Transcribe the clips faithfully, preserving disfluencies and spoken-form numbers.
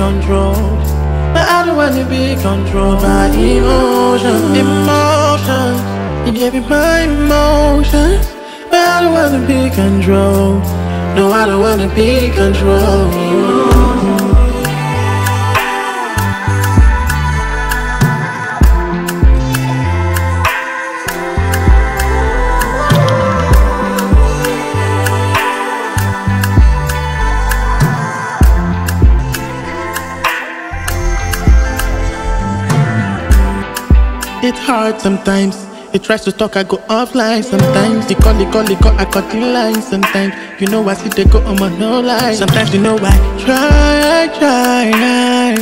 controlled, but I don't wanna be controlled by emotions. Emotions, you gave me my emotions, but I don't wanna be controlled. No, I don't wanna be controlled. It's hard sometimes. It tries to talk, I go offline sometimes. They call, they call, they call, I cut the line sometimes. You know I see they go on my no line. Sometimes you know I try, I try,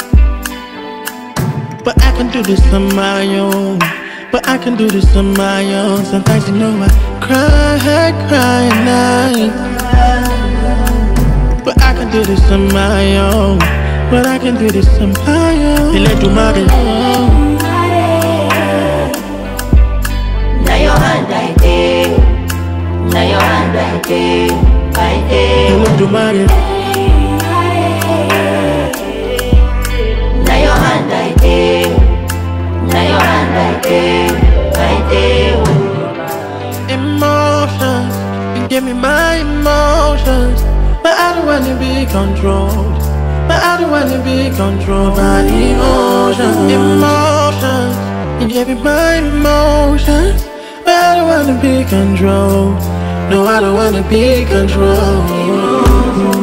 but I can do this on my own. But I can do this on my own. Sometimes you know I cry, I cry at night, but I can do this on my own. But I can do this on my own. They let you mother. Now your hand I take, now your hand I take, I take. You do money. Now your hand I take, now your hand I take, I take. Emotions, you give me my emotions, but I don't wanna be controlled. But I don't wanna be controlled by emotions. Emotions, you give me my emotions, but I don't wanna be controlled. No, I don't wanna be controlled.